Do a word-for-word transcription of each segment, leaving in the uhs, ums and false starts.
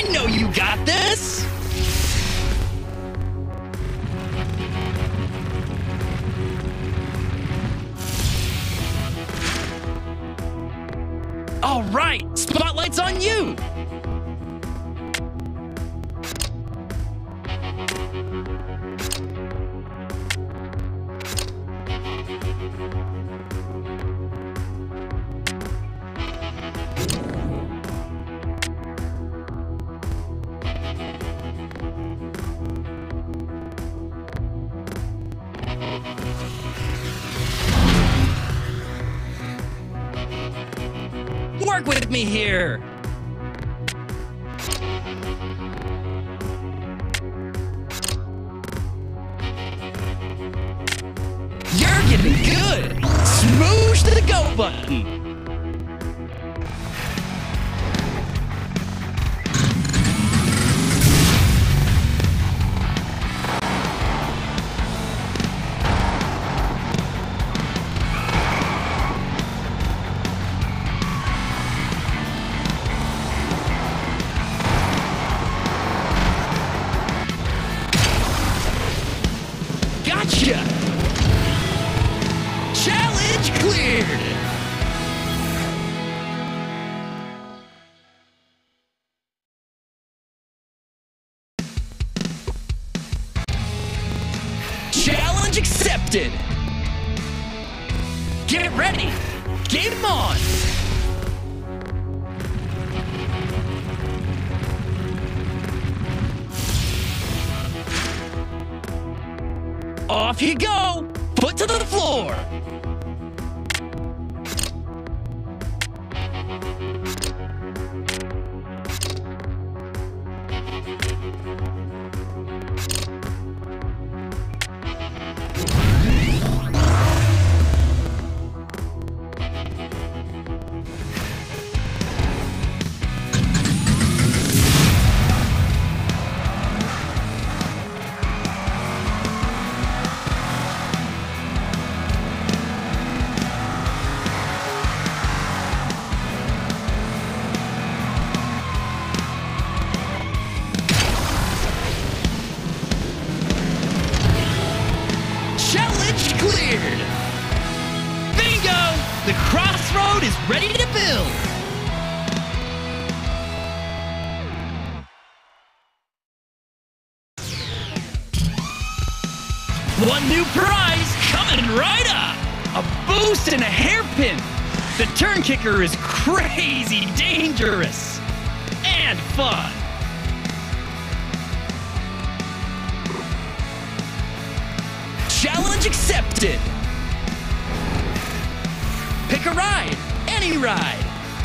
know you got this! All right, spotlight's on you! Work with me here! You're getting good! Smoosh to the go button! Gotcha! Challenge cleared! Challenge accepted! Get ready! Game on! Off you go! Foot to the floor! Challenge cleared! Bingo! The crossroad is ready to build! One new prize coming right up! A boost and a hairpin! The turn kicker is crazy dangerous! And fun! Challenge accepted! Pick a ride! Any ride!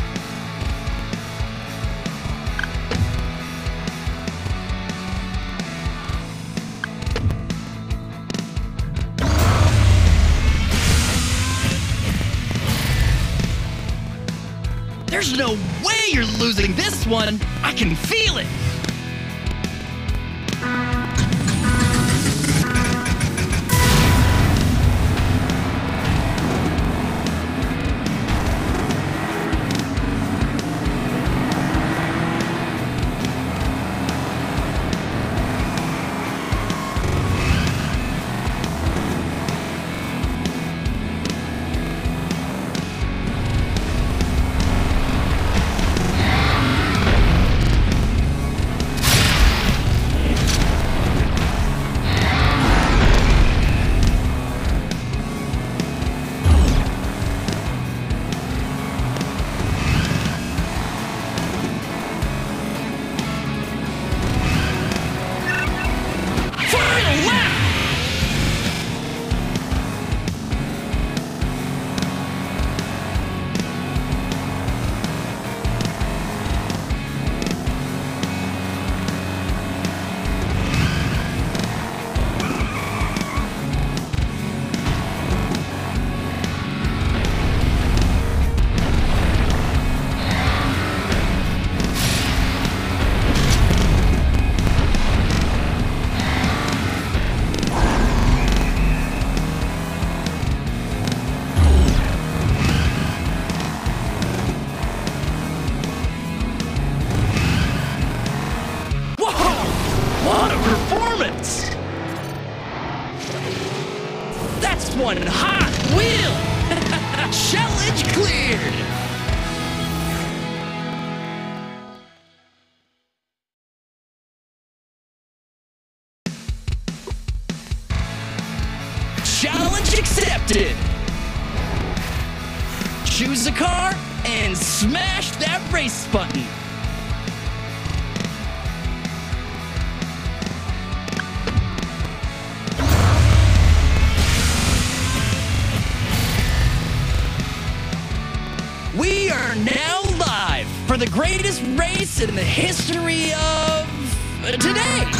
There's no way you're losing this one! I can feel it! accepted. Choose a car and smash that race button. We are now live for the greatest race in the history of today.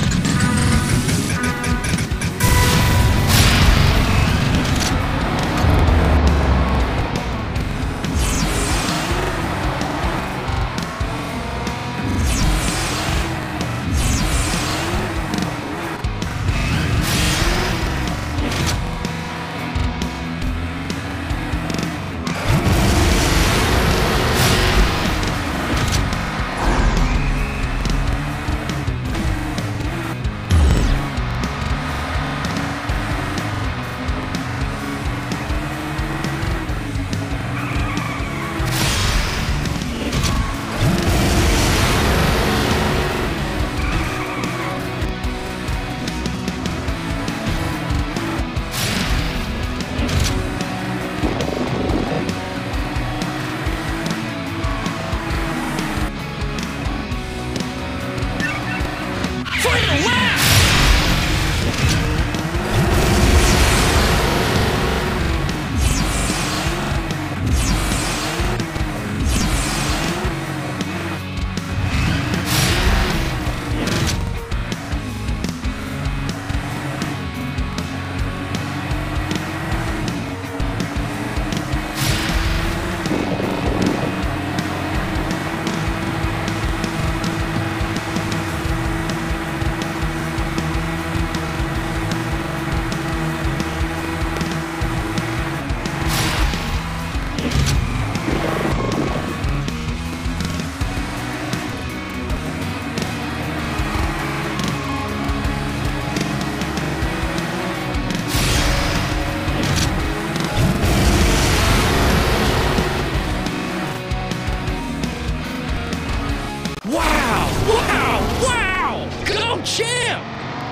Champ!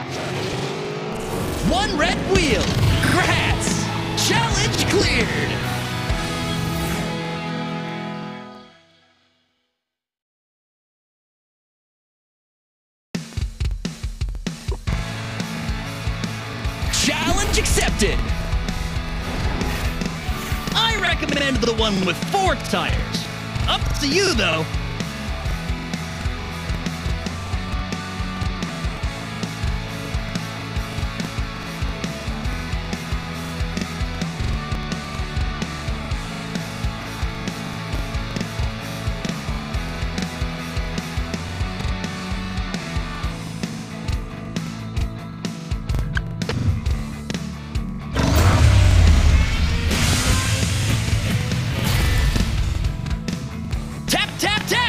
One red wheel. Congrats! Challenge cleared! Challenge accepted! I recommend the one with four tires. Up to you, though. Tap, tap, tap!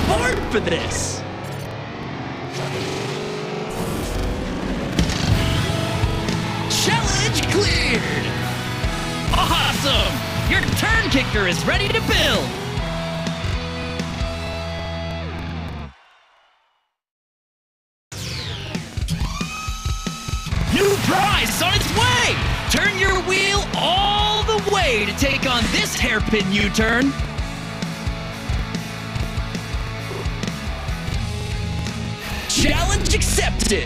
born for this! Challenge cleared! Awesome! Your turn kicker is ready to build! New prize on its way! Turn your wheel all the way to take on this hairpin U-turn. Challenge accepted!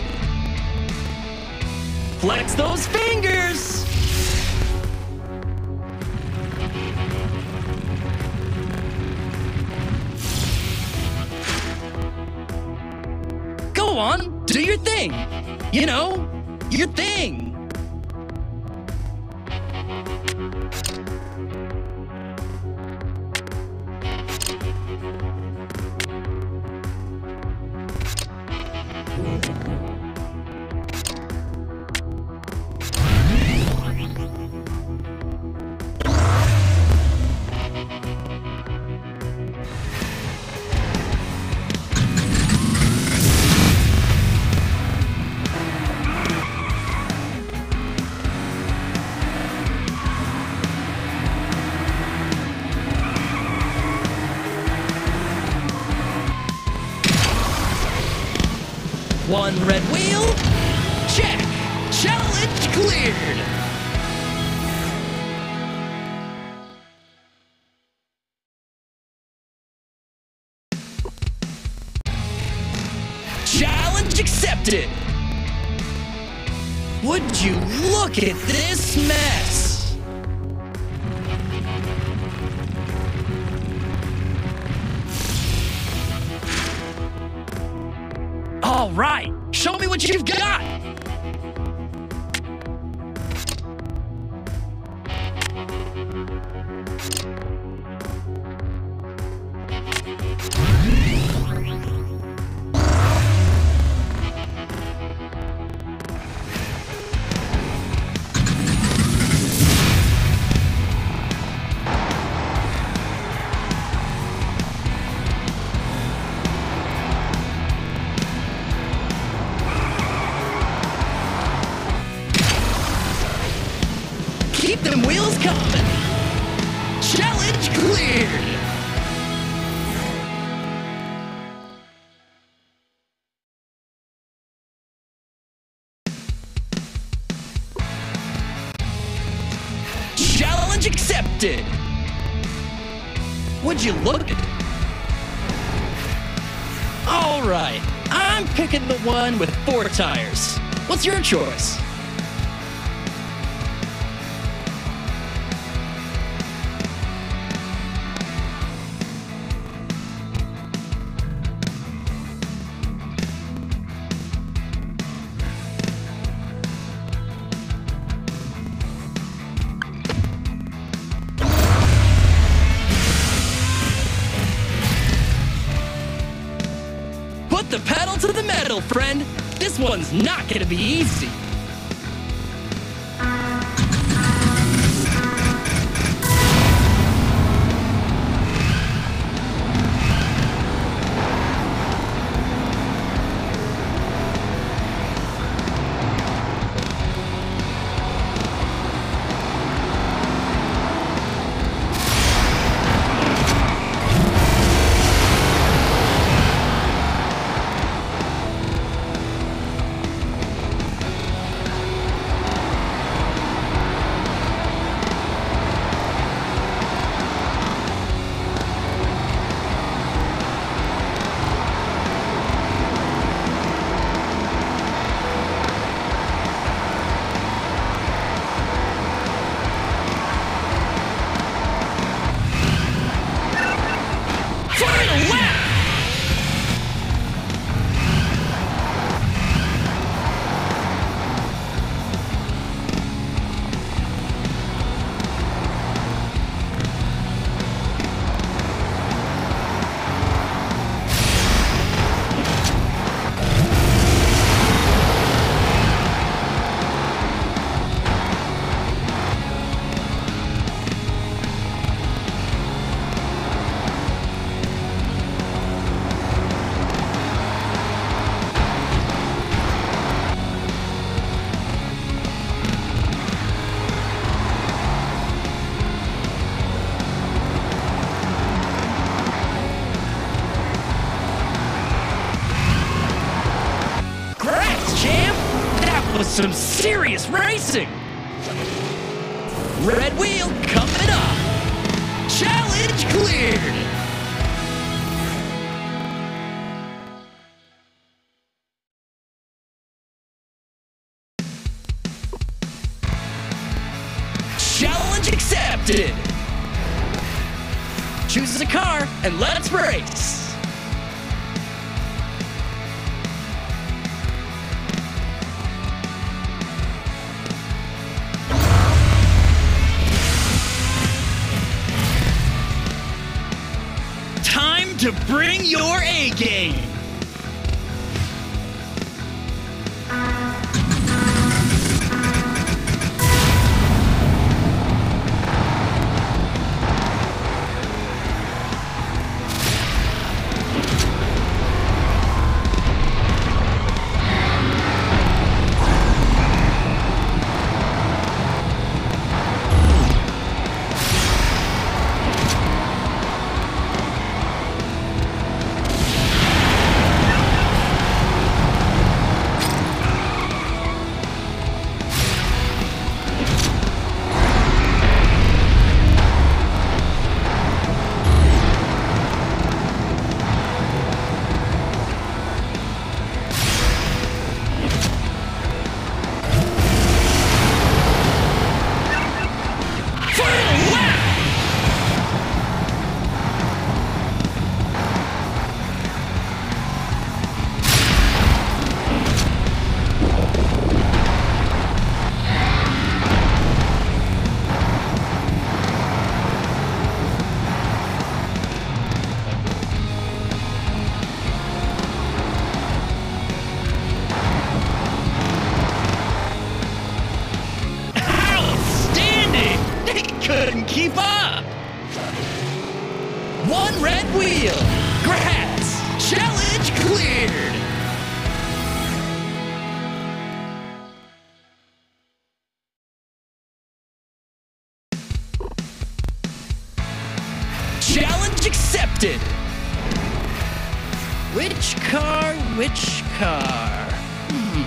Flex those fingers! Go on, do your thing. You know, your thing. One red wheel, check. Challenge cleared. Challenge accepted. Would you look at this mess? All right, show me what you've got! Keep them wheels coming! Challenge cleared! Challenge accepted! Would you look at it? Alright, I'm picking the one with four tires. What's your choice? Put the pedal to the metal, friend! This one's not gonna be easy! some serious racing. Red wheel coming up. Challenge cleared. Challenge accepted. Chooses a car and let's race. Time to bring your A game. Couldn't keep up. One red wheel. Grass. Challenge cleared. Challenge accepted. Which car, which car? Hmm.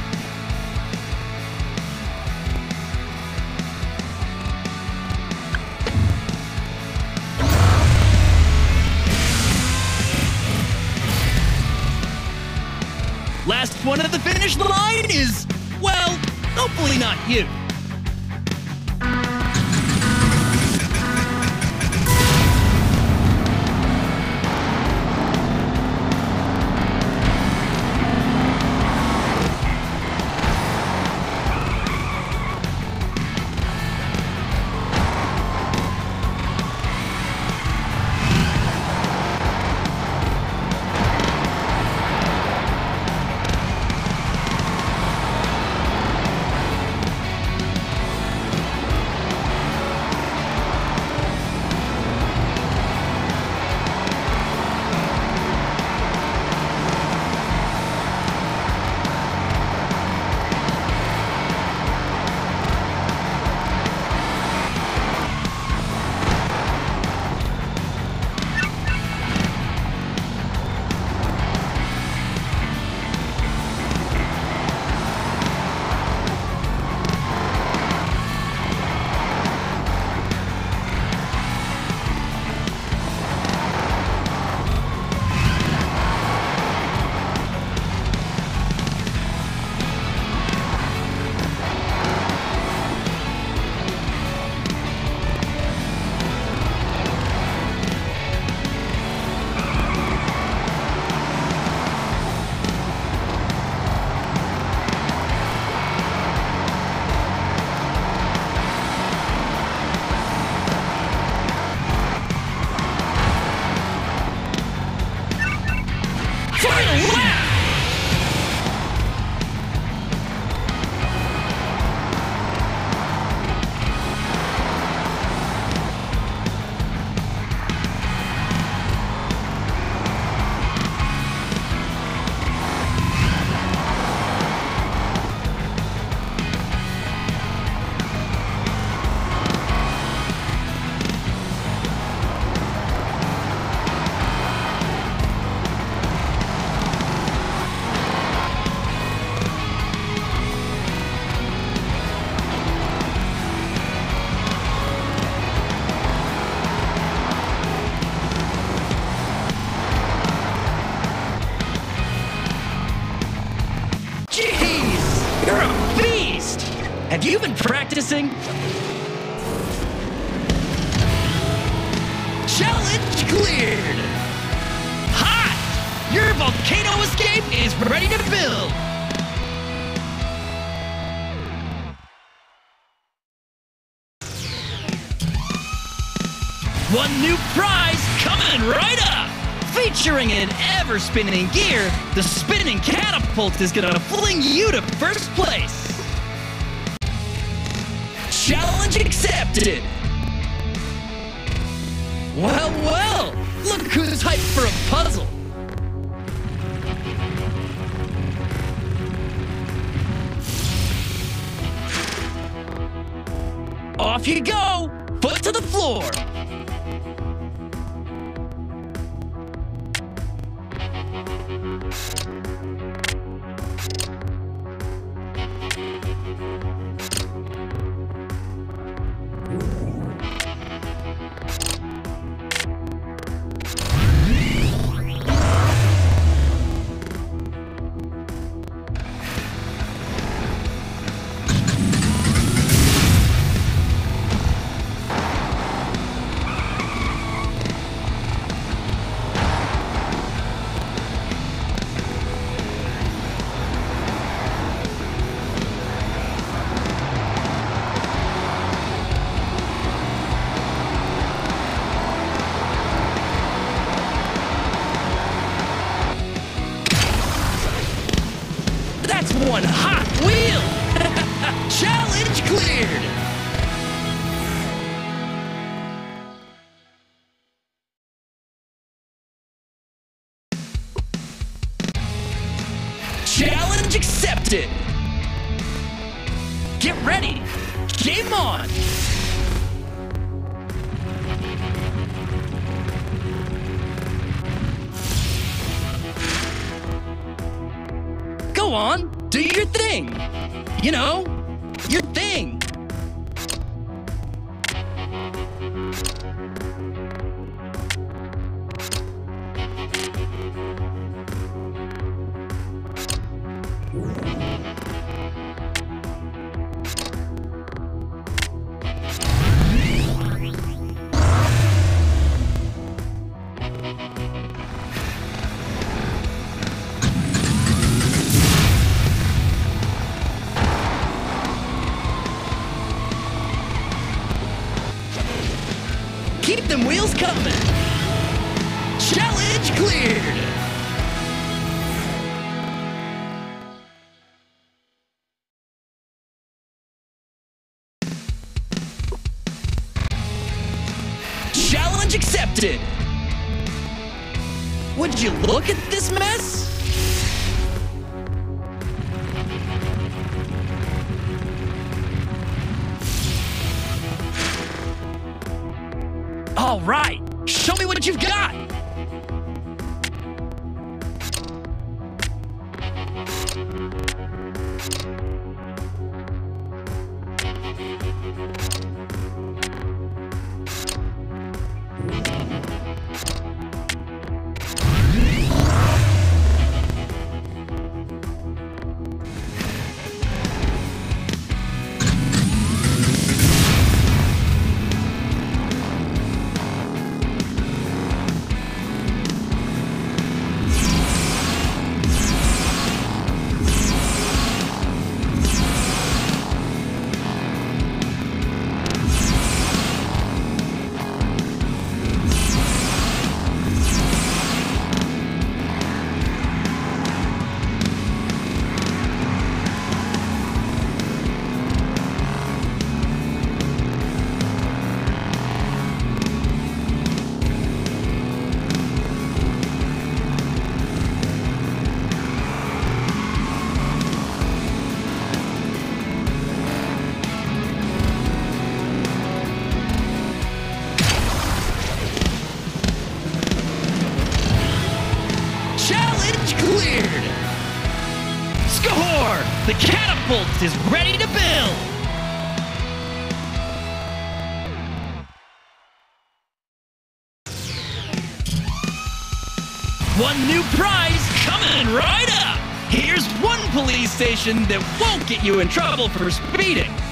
Last one at the finish line is, well, hopefully not you. Have you been practicing? Challenge cleared! Hot! Your volcano escape is ready to build! One new prize coming right up! Featuring an ever-spinning gear, the spinning catapult is gonna fling you to first place! Challenge accepted! Well, well! Look who's hyped for a puzzle! Off you go! Foot to the floor! That's one hot wheel! Challenge cleared! Challenge accepted! Get ready! Game on! Go on, do your thing. You know, your thing. Keep them wheels coming! Challenge cleared! Challenge accepted! Would you look at this mess? All right, show me what you've got! Cleared! Score! The catapult is ready to build! One new prize coming right up! Here's one police station that won't get you in trouble for speeding.